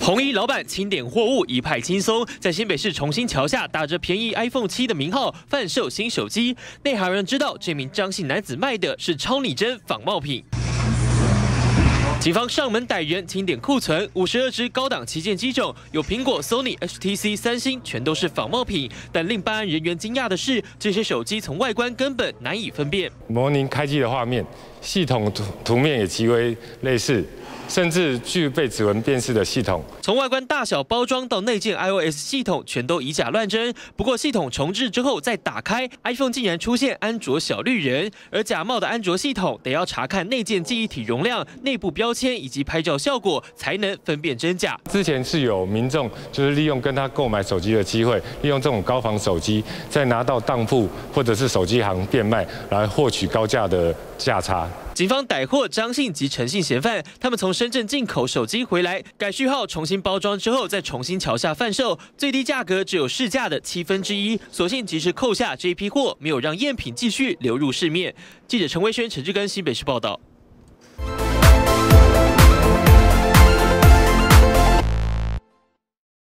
红衣老板清点货物一派轻松，在新北市重新桥下打着便宜 iPhone 7的名号贩售新手机。内行人知道，这名张姓男子卖的是超拟真仿冒品。 警方上门逮人，清点库存，52只高档旗舰机种，有苹果、Sony、HTC、三星，全都是仿冒品。但令办案人员惊讶的是，这些手机从外观根本难以分辨。 模拟开机的画面，系统图面也极为类似。 甚至具备指纹辨识的系统， 从外观大小、包装到内建 iOS 系统，全都以假乱真。不过系统重置之后再打开 ，iPhone 竟然出现安卓小绿人，而假冒的安卓系统得要查看内建记忆体容量、内部标签以及拍照效果，才能分辨真假。 之前是有民众就是利用跟他购买手机的机会，利用这种高仿手机，再拿到当铺或者是手机行变卖，来获取高价的价差。 警方逮获张姓及陈姓嫌犯，他们从深圳进口手机回来，改序号、重新包装之后，再重新桥下贩售，最低价格只有市价的1/7，所幸及时扣下这一批货，没有让赝品继续流入市面。记者陈威轩、陈志根新北市报道。